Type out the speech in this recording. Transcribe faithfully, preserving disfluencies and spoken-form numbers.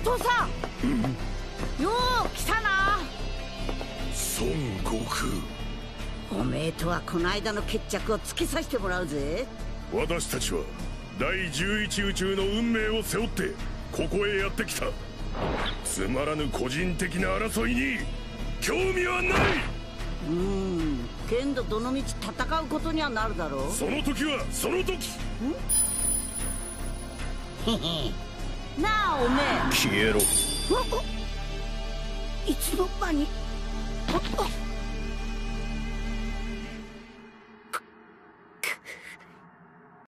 父さん、うん、よう来たな。 孫悟空、 おめえとはこの間の決着を突き刺してもらうぜ。 私たちは第じゅういち宇宙の運命を背負ってここへやってきた。つまらぬ個人的な争いに興味はない。 うーん、けんどどのみち戦うことにはなるだろう。 その時はその時。んへへなあおめえ、 消えろ。 いつの間に。あっ